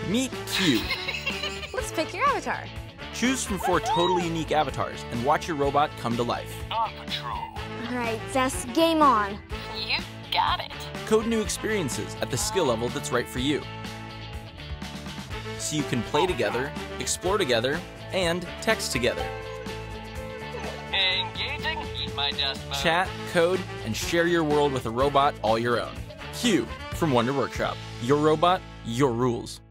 Meet Q. Let's pick your avatar. Choose from 4 totally unique avatars and watch your robot come to life. On patrol. All right, Zess, game on. You got it. Code new experiences at the skill level that's right for you, so you can play together, explore together, and text together. Engaging. Eat my dust mode. Chat, code, and share your world with a robot all your own. Q from Wonder Workshop. Your robot, your rules.